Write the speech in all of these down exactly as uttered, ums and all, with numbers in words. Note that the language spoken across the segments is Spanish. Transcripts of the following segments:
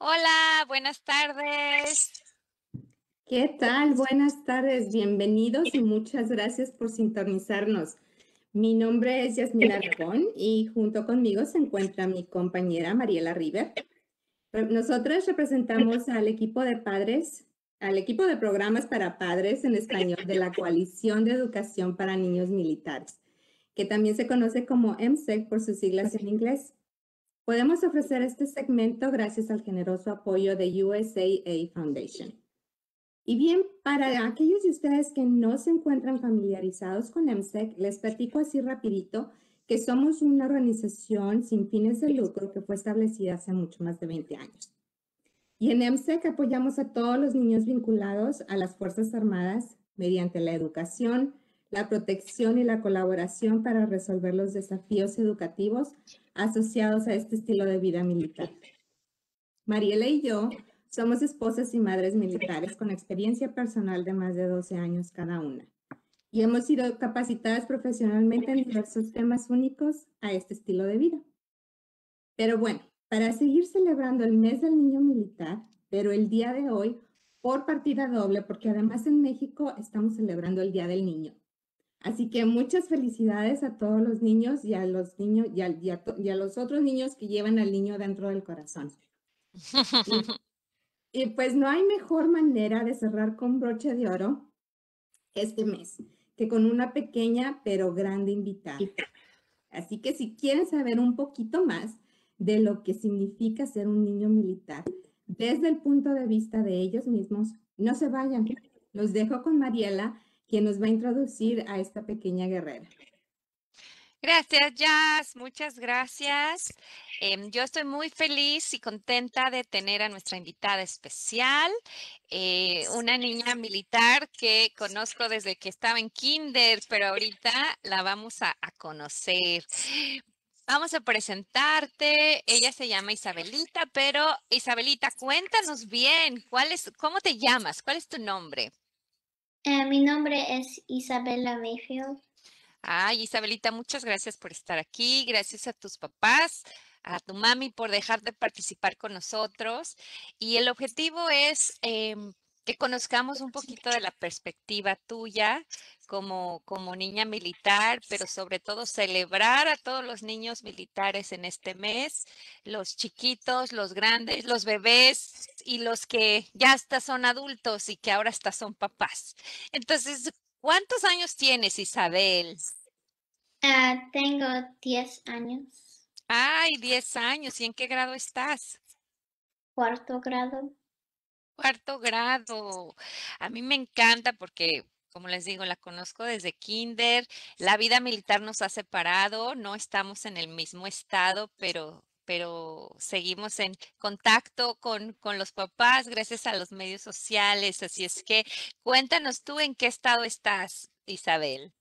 Hola, buenas tardes. ¿Qué tal? Buenas tardes, bienvenidos y muchas gracias por sintonizarnos. Mi nombre es Yasmina Aragón y junto conmigo se encuentra mi compañera Mariela River. Re- Nosotras representamos al equipo de padres, al equipo de programas para padres en español de la Coalición de Educación para Niños Militares, que también se conoce como M S E C por sus siglas en inglés. Podemos ofrecer este segmento gracias al generoso apoyo de U S A A Foundation. Y bien, para aquellos de ustedes que no se encuentran familiarizados con M S E C, les platico así rapidito que somos una organización sin fines de lucro que fue establecida hace mucho más de veinte años. Y en M S E C apoyamos a todos los niños vinculados a las Fuerzas Armadas mediante la educación, la protección y la colaboración para resolver los desafíos educativos asociados a este estilo de vida militar. Mariela y yo somos esposas y madres militares con experiencia personal de más de doce años cada una y hemos sido capacitadas profesionalmente en diversos temas únicos a este estilo de vida. Pero bueno, para seguir celebrando el mes del niño militar, pero el día de hoy por partida doble, porque además en México estamos celebrando el Día del Niño. Así que muchas felicidades a todos los niños y a los niños y a, y a, y a los otros niños que llevan al niño dentro del corazón. Y Y pues no hay mejor manera de cerrar con broche de oro este mes que con una pequeña pero grande invitada. Así que si quieren saber un poquito más de lo que significa ser un niño militar desde el punto de vista de ellos mismos, no se vayan. Los dejo con Mariela, quien nos va a introducir a esta pequeña guerrera. Gracias, Jazz, muchas gracias. Em, yo estoy muy feliz y contenta de tener a nuestra invitada especial, eh, una niña militar que conozco desde que estaba en kinder, pero ahorita la vamos a, a conocer. Vamos a presentarte. Ella se llama Isabelita, pero Isabelita, cuéntanos bien, ¿cuál es, cómo te llamas? ¿Cuál es tu nombre? Eh, mi nombre es Isabella Mayfield. Ay, Isabelita, muchas gracias por estar aquí. Gracias a tus papás, a tu mami por dejar de participar con nosotros. Y el objetivo es em, que conozcamos un poquito de la perspectiva tuya como, como niña militar, pero sobre todo celebrar a todos los niños militares en este mes, los chiquitos, los grandes, los bebés y los que ya hasta son adultos y que ahora hasta son papás. Entonces, ¿cuántos años tienes, Isabel? Ah, tengo diez años, Ay, diez años. ¿Y en qué grado estás? cuarto grado. Cuarto grado. A mí me encanta porque, como les digo, la conozco desde kinder. La vida militar nos ha separado, no estamos en el mismo estado, pero, pero seguimos en contacto con, con los papás gracias a los medios sociales. Así es que cuéntanos tú en qué estado estás, Isabel.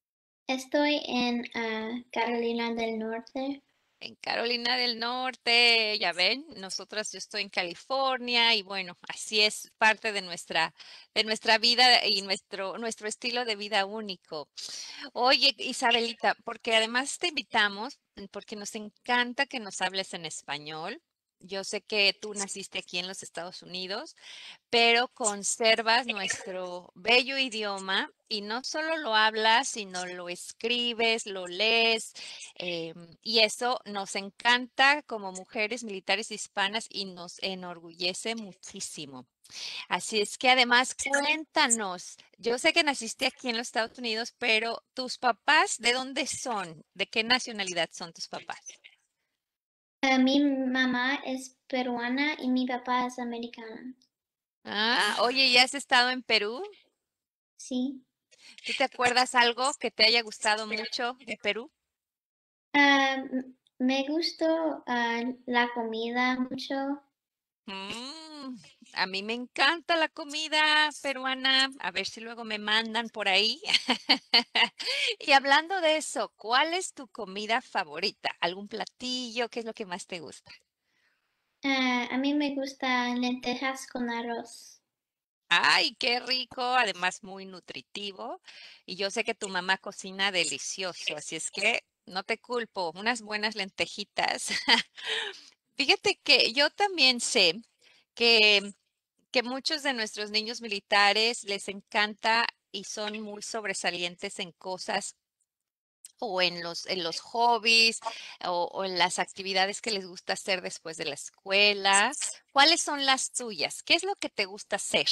Estoy en ah, Carolina del Norte. En Carolina del Norte, ya ven, nosotras yo estoy en California y bueno, así es parte de nuestra de nuestra vida y nuestro nuestro estilo de vida único. Oye, Isabelita, porque además te invitamos porque nos encanta que nos hables en español. Yo sé que tú naciste aquí en los Estados Unidos, pero conservas nuestro bello idioma y no solo lo hablas, sino lo escribes, lo lees, em, y eso nos encanta como mujeres militares hispanas y nos enorgullece muchísimo. Así es que además cuéntanos, yo sé que naciste aquí en los Estados Unidos, pero tus papás, ¿de dónde son? ¿De qué nacionalidad son tus papás? Ah, mi mamá es peruana y mi papá es americano. Ah, oye, ¿ya has estado en Perú? Sí. ¿Tú te acuerdas algo que te haya gustado mucho de Perú? Ah, m- me gustó ah, la comida mucho. Mm, a mí me encanta la comida peruana. A ver si luego me mandan por ahí. Y hablando de eso, ¿cuál es tu comida favorita? ¿Algún platillo? ¿Qué es lo que más te gusta? Ah, a mí me gustan lentejas con arroz. Ay, qué rico, además muy nutritivo. Y yo sé que tu mamá cocina delicioso, así es que no te culpo, unas buenas lentejitas. Fíjate que yo también sé que, que muchos de nuestros niños militares les encanta y son muy sobresalientes en cosas o en los, en los hobbies o, o en las actividades que les gusta hacer después de la escuela. ¿Cuáles son las tuyas? ¿Qué es lo que te gusta hacer?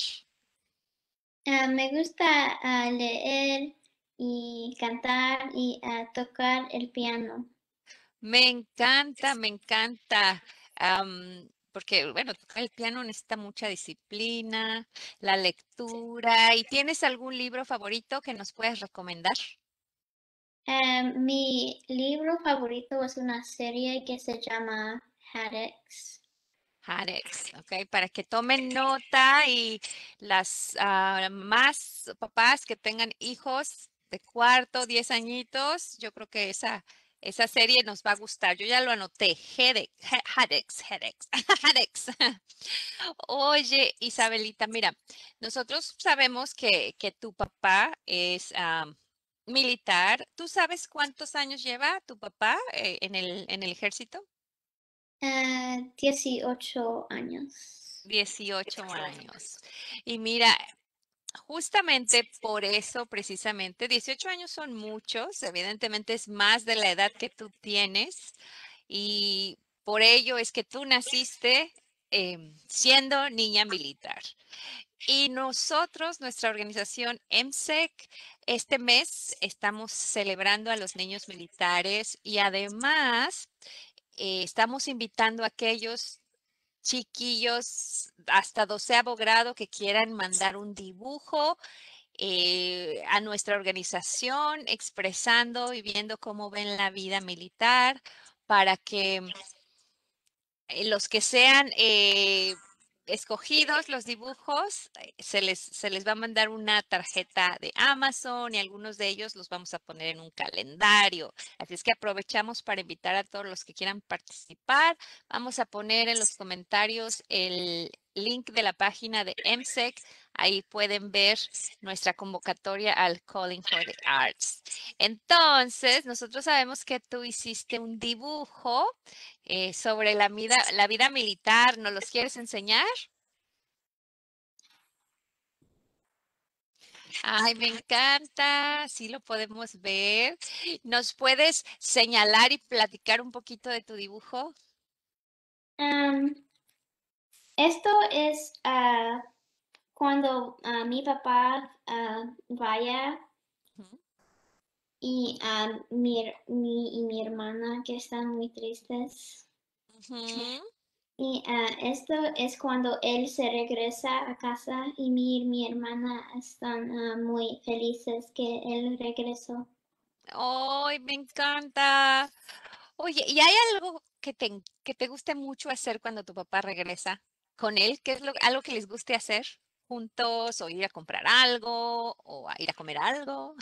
Ah, me gusta ah, leer y cantar y ah, tocar el piano. Me encanta, me encanta, am, porque, bueno, tocar el piano necesita mucha disciplina, la lectura. ¿Y tienes algún libro favorito que nos puedas recomendar? Ah, mi libro favorito es una serie que se llama Haddix. Harex, ¿ok? Para que tomen nota y las ah, más papás que tengan hijos de cuarto, diez añitos, yo creo que esa, esa serie nos va a gustar. Yo ya lo anoté. Hedex, Hadex, Hedex, Hadex. Oye, Isabelita, mira, nosotros sabemos que, que tu papá es ah, militar. ¿Tú sabes cuántos años lleva tu papá eh, en el, en el ejército? Ah, dieciocho años. Dieciocho años. Y mira, justamente por eso, precisamente, dieciocho años son muchos, evidentemente es más de la edad que tú tienes y por ello es que tú naciste em, siendo niña militar. Y nosotros, nuestra organización M S E C, este mes estamos celebrando a los niños militares y además eh, estamos invitando a aquellos chiquillos hasta doceavo grado que quieran mandar un dibujo eh, a nuestra organización expresando y viendo cómo ven la vida militar para que eh, los que sean eh, escogidos los dibujos, eh, se les, se les va a mandar una tarjeta de Amazon y algunos de ellos los vamos a poner en un calendario. Así es que aprovechamos para invitar a todos los que quieran participar. Vamos a poner en los comentarios el link de la página de M S E C. Ahí pueden ver nuestra convocatoria al Calling for the Arts. Entonces, nosotros sabemos que tú hiciste un dibujo eh, sobre la vida, la vida militar. ¿Nos los quieres enseñar? Ay, me encanta. Sí lo podemos ver. ¿Nos puedes señalar y platicar un poquito de tu dibujo? Am, esto es ah, cuando ah, mi papá ah, vaya Ujú, y ah, mi, mi, y mi hermana que están muy tristes. ujú. Y ah, esto es cuando él se regresa a casa y mi y mi hermana están ah, muy felices que él regresó. Ay, me encanta. Oye, ¿y hay algo que te, en- que te guste mucho hacer cuando tu papá regresa con él? ¿Qué es lo, algo que les guste hacer juntos o ir a comprar algo o a ir a comer algo?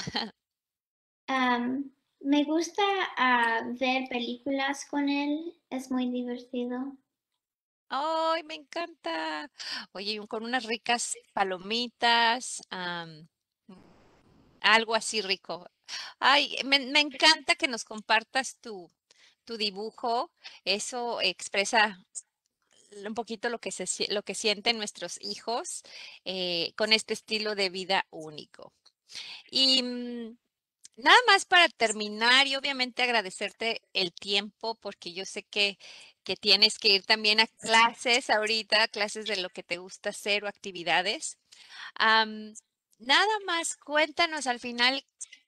Am, me gusta ah, ver películas con él, es muy divertido. Ay, me encanta. Oye, y un- con unas ricas palomitas, am, mm, algo así rico. Ay, me, me encanta que nos compartas tu, tu dibujo. Eso expresa un poquito lo que se, sie- lo que sienten nuestros hijos eh, con este estilo de vida único. Y mm, nada más para terminar y obviamente agradecerte el tiempo porque yo sé que, que tienes que ir también a clases ahorita, clases de lo que te gusta hacer o actividades. Am, nada más cuéntanos al final,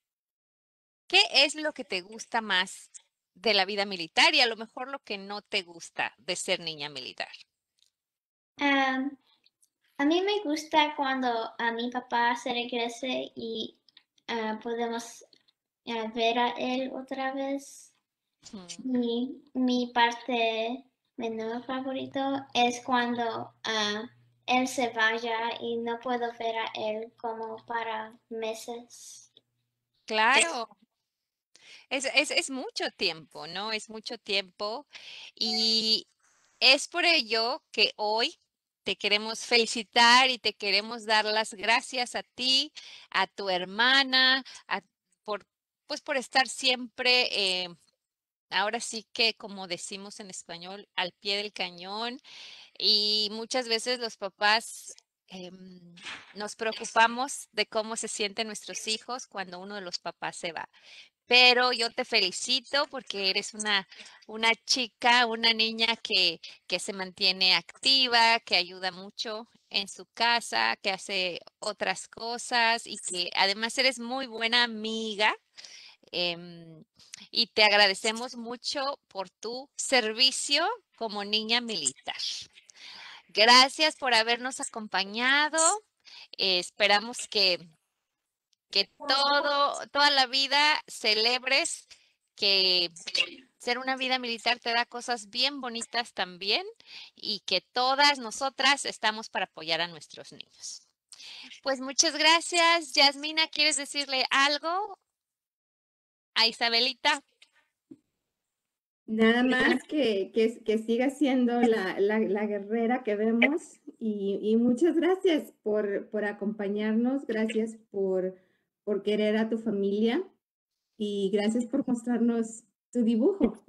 ¿qué es lo que te gusta más de la vida militar y a lo mejor lo que no te gusta de ser niña militar? Am, a mí me gusta cuando a mi papá se regrese y ah, podemos ah, ver a él otra vez. Ujú. Y mi parte menú favorito es cuando ah, él se vaya y no puedo ver a él como para meses. Claro, es, es, es mucho tiempo, ¿no? Es mucho tiempo y es por ello que hoy te queremos felicitar y te queremos dar las gracias a ti, a tu hermana, a- por, pues por estar siempre eh, ahora sí que, como decimos en español, al pie del cañón. Y muchas veces los papás em, nos preocupamos de cómo se sienten nuestros hijos cuando uno de los papás se va. Pero yo te felicito porque eres una, una chica, una niña que, que se mantiene activa, que ayuda mucho en su casa, que hace otras cosas y que además eres muy buena amiga. em, y te agradecemos mucho por tu servicio como niña militar. Gracias por habernos acompañado. Eh, esperamos que que todo, toda la vida celebres que ser una vida militar te da cosas bien bonitas también y que todas nosotras estamos para apoyar a nuestros niños. Pues muchas gracias. Yasmina, ¿quieres decirle algo a Isabelita? Nada más que, que, que siga siendo la, la, la guerrera que vemos y, y muchas gracias por, por acompañarnos, gracias por, por querer a tu familia y gracias por mostrarnos tu dibujo.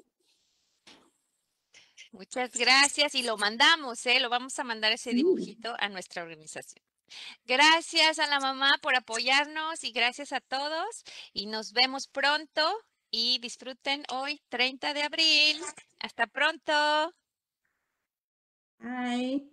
Muchas gracias y lo mandamos, ¿eh? Lo vamos a mandar ese dibujito a nuestra organización. Gracias a la mamá por apoyarnos y gracias a todos y nos vemos pronto y disfruten hoy treinta de abril. Hasta pronto. Bye.